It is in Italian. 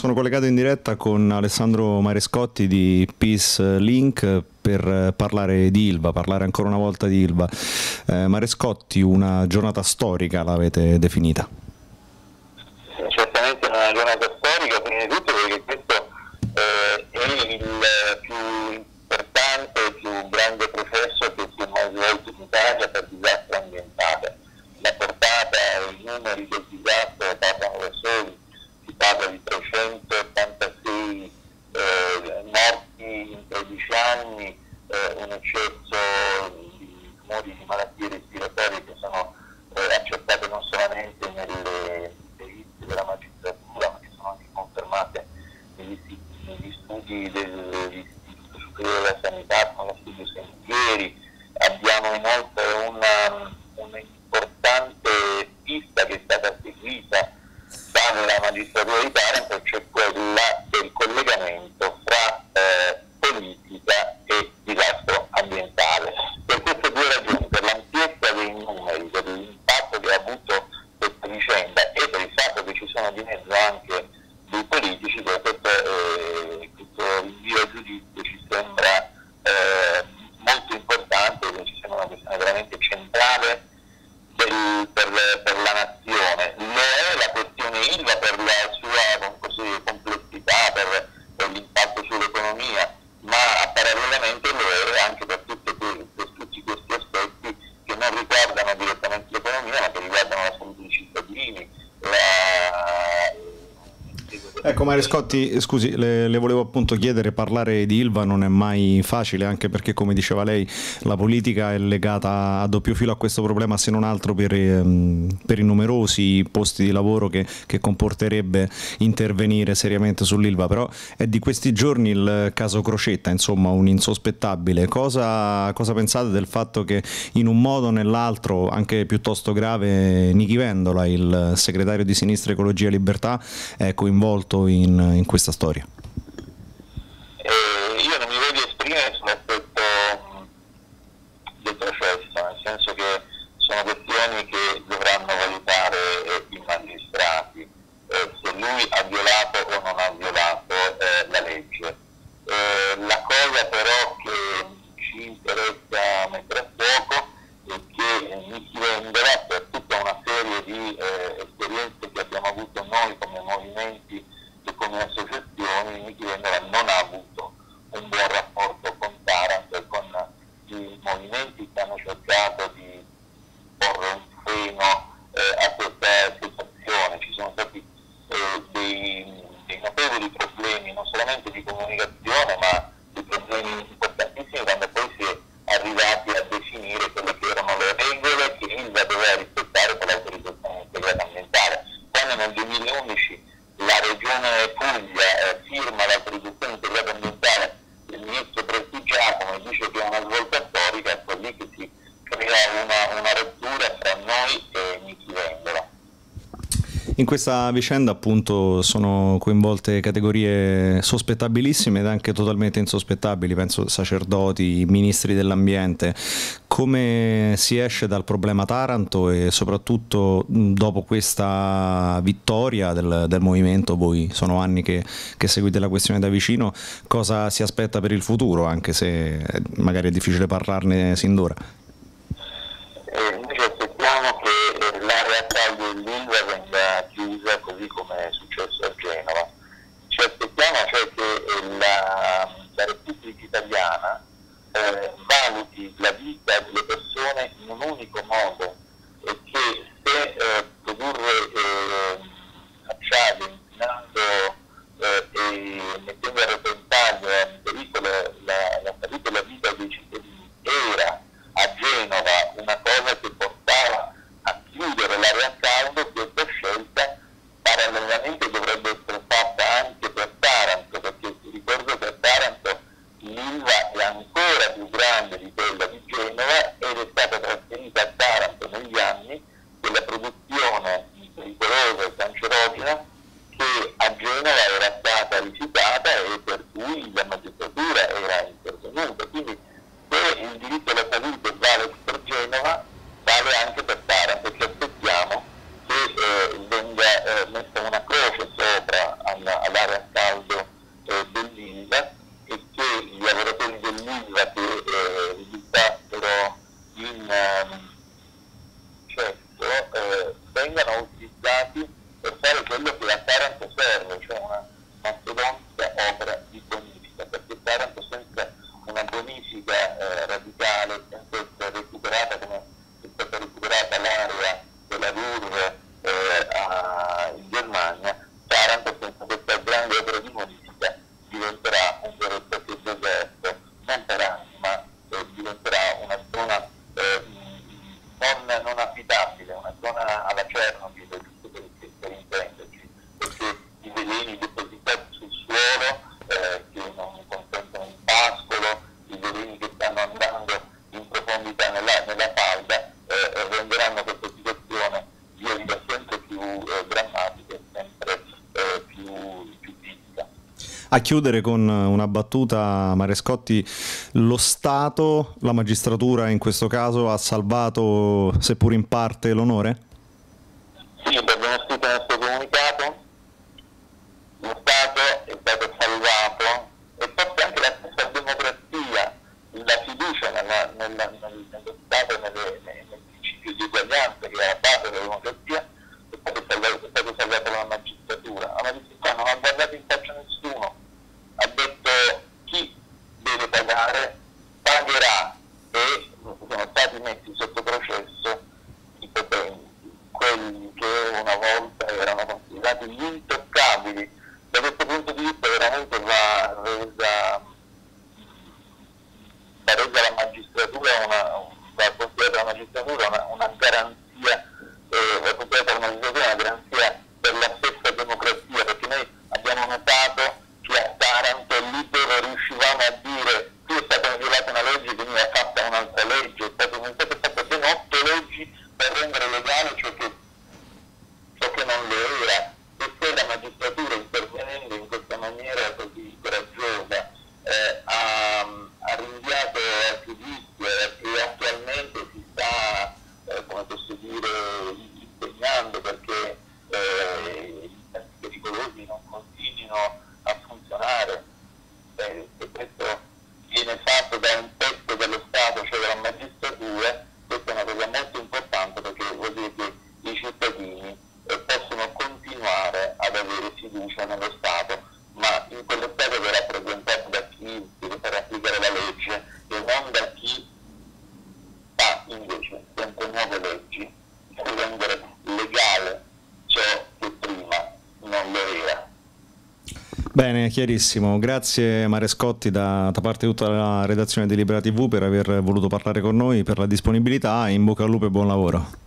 Sono collegato in diretta con Alessandro Marescotti di Peace Link per parlare di Ilva, parlare ancora una volta di Ilva. Marescotti, una giornata storica l'avete definita. Certamente una giornata storica, prima di tutto perché questo è il più importante e più grande processo che si è mai svolto in Italia per disastro ambientale. La portata e i numeri del disastro parlano da soli, si parla di 386 morti in 13 anni, un eccesso di tumori di malattie respiratorie che sono accertate non solamente nelle perizie della magistratura, ma che sono anche confermate negli studi dell'Istituto Superiore della Sanità, con lo studio Sentieri. Abbiamo inoltre un'importante pista che è stata seguita dalla magistratura di Taranto, cioè quella del collegamento fra politica e disastro ambientale. Per queste due ragioni, per l'ampiezza dei numeri, per l'impatto che ha avuto questa vicenda e per il fatto che ci sono di mezzo anche dei politici, per questo rinvio a giudizio ci sembra molto importante, ci sembra una questione veramente centrale per la nazione. Lo è la questione Ilva per la sua complessità, per l'impatto sull'economia, ma parallelamente lo è anche per tutti questi aspetti che non riguardano direttamente l'economia, ma che riguardano la salute dei cittadini. Ecco Marescotti, scusi, le volevo appunto chiedere, parlare di Ilva non è mai facile, anche perché, come diceva lei, la politica è legata a doppio filo a questo problema, se non altro per i numerosi posti di lavoro che comporterebbe intervenire seriamente sull'Ilva. Però è di questi giorni il caso Crocetta, insomma un insospettabile. Cosa pensate del fatto che in un modo o nell'altro, anche piuttosto grave, Nichi Vendola, il segretario di Sinistra Ecologia e Libertà, è coinvolto in questa storia? Io non mi voglio esprimere sull'aspetto del processo, nel senso che sono questioni che dovranno valutare i magistrati, se lui ha violato o non ha violato la legge. La cosa però che ci interessa mettere a fuoco è che Nichi Vendola, per tutta una serie di esperienze che abbiamo avuto noi come movimenti e come associazioni, Nichi Vendola non ha avuto un buon rapporto con Taranto e con i movimenti che hanno cercato di porre un freno a questa situazione. Ci sono stati dei notevoli problemi, non solamente di comunicazione, ma dei problemi importantissimi quando poi si è arrivati a definire quelle che erano le regole che Ilva doveva rispettare per l'autorizzazione integrata ambientale. Quando nel 2011 la Regione Puglia firma l'autorizzazione integrata ambientale del ministro Prestigiacomo e dice che è una svolta storica, ecco lì che si crea una rottura tra noi e Nichi Vendola. In questa vicenda appunto sono coinvolte categorie sospettabilissime ed anche totalmente insospettabili, penso sacerdoti, ministri dell'ambiente. Come si esce dal problema Taranto e soprattutto dopo questa vittoria del movimento, voi sono anni che seguite la questione da vicino, cosa si aspetta per il futuro, anche se magari è difficile parlarne sin d'ora? Noi ci aspettiamo che la realtà dell'Ilva venga chiusa così come è successo a Genova. Ci aspettiamo cioè che la Repubblica Italiana valuti la vita delle persone in un unico modo e che se produrre acciaio inquinando e mettendo a repentaglio, in pericolo la salute e la vita dei cittadini era a Genova una cosa che portava a chiudere l'area a caldo, questa scelta parallelamente dovrebbe essere fatta anche per Taranto, perché ricordo che a Taranto l'Ilva è ancora più grande di quella di Genova ed è stata trasferita a Taranto non abitabile, una zona alla Chernobyl, giusto per intenderci, perché i veleni depositati sul suolo che non consentono il pascolo, i veleni che stanno andando in profondità nella falda renderanno questa situazione via via sempre più drammatica e sempre più critica. A chiudere con una battuta, Marescotti, lo Stato, la magistratura in questo caso, ha salvato, seppur in parte, l'onore? Sì, abbiamo scritto nel suo comunicato, lo Stato è stato salvato e forse anche la stessa democrazia, la fiducia nello Stato e nel principio di uguaglianza che è la base della democrazia, è stato salvato dalla magistratura. La magistratura non ha guardato in faccia nessuno, ha detto chi deve pagare pagherà e sono stati messi sotto processo i potenti, quelli che una volta erano considerati gli intoccabili. Da questo punto di vista veramente va resa la magistratura va considerata la magistratura una garanzia, va considerata la magistratura una garanzia per la stessa democrazia, perché noi abbiamo notato che a Taranto lì dove riuscivamo a dire qui è stata violata una legge, quindi è fatta un'altra legge, è stato fatto ben 8 leggi per rendere legale ciò che non lo era, e se la magistratura, intervenendo in questa maniera così coraggiosa, ha rinviato a giudizio e attualmente si sta, come posso dire, impegnando perché i centri pericolosi non continuino a funzionare, e questo viene fatto da un pezzo dello Stato, cioè dalla magistratura. Questa è una cosa molto importante perché vuol dire che i cittadini possono continuare ad avere fiducia nello Stato, ma in quello Stato che è rappresentato da chi deve fare applicare la legge e non da chi fa invece sempre nuove leggi per rendere legale ciò che prima non lo era. Bene, chiarissimo. Grazie Marescotti da parte di tutta la redazione di Libera TV per aver voluto parlare con noi, per la disponibilità, in bocca al lupo e buon lavoro.